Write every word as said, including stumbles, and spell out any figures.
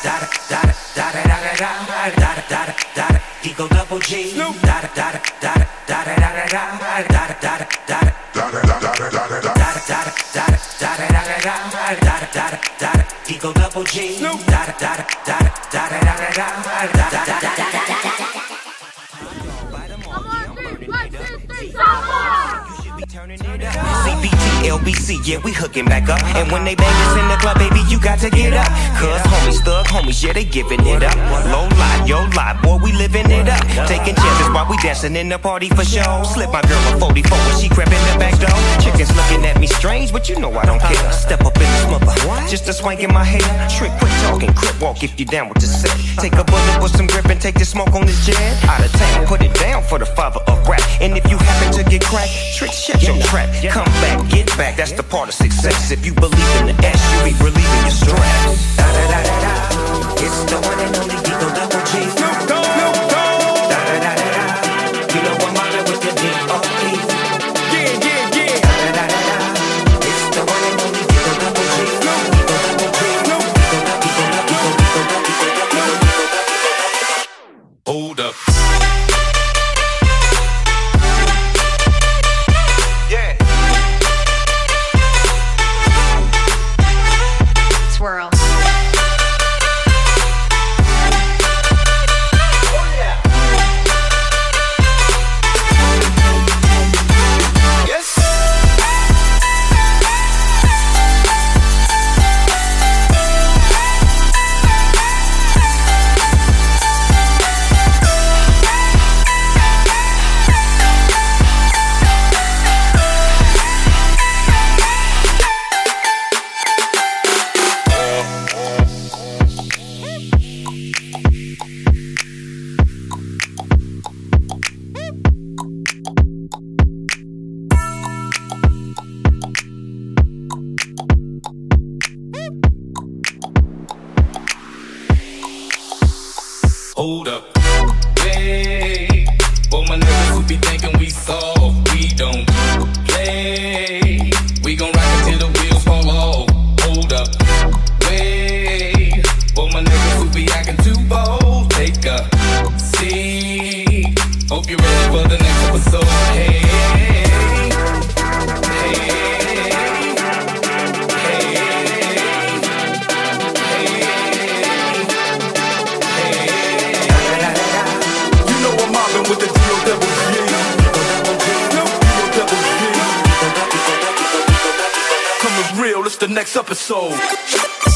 Eagle double G. Da da da da da da da da da da da da. Eagle double G. Da da da da da da da da da. Samoa! C B T, L B C, yeah, we hooking back up. And when they bang us in the club, baby, you got to get up. Cause homies, thug homies, yeah, they giving it up. Low lie, yo lie, boy, we living it up. Taking chances while we dancing in the party for show. Slip my girl a forty-four when she crept in the back door. Chickens looking at me strange, but you know I don't care. Step up in the smother, just a swank in my hair. Trick, quick talking, crip walk if you down with the set. Take a bullet with some grip and take the smoke on this jet. Out of town, put it down for the father of rap. And if you happen to get cracked, trick, shut your trap. Come back, get back, that's the part of success. If you believe in the S, you be relieving your stress. Da da da da da, it's the one and only Eagle double G. Snoop Dogg, Snoop Dogg. Da da da da da, you know I'm mobbing with the D O E. Yeah, yeah, yeah. Da da da da da, it's the one and only Eagle double G. Eagle double G. Eagle double, Eagle double, Eagle double, Eagle double, Eagle double. Hold up. Swirl. Hold up, hey, for my niggas who be thinking we soft, we don't play. We gon' rock until the wheels fall off. Hold up, wait, for my niggas who be acting too bold, take a seat. Hope you're ready for the next episode. Hey, hey, hey. With the D O double G, coming real, it's the next episode.